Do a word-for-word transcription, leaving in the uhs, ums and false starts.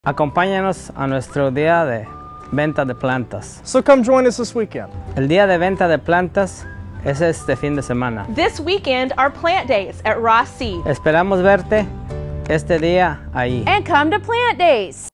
Acompáñanos a nuestro día de venta de plantas. So come join us this weekend. El día de venta de plantas es este fin de semana. This weekend are plant days at Ross Seed. Esperamos verte este día ahí. And come to plant days.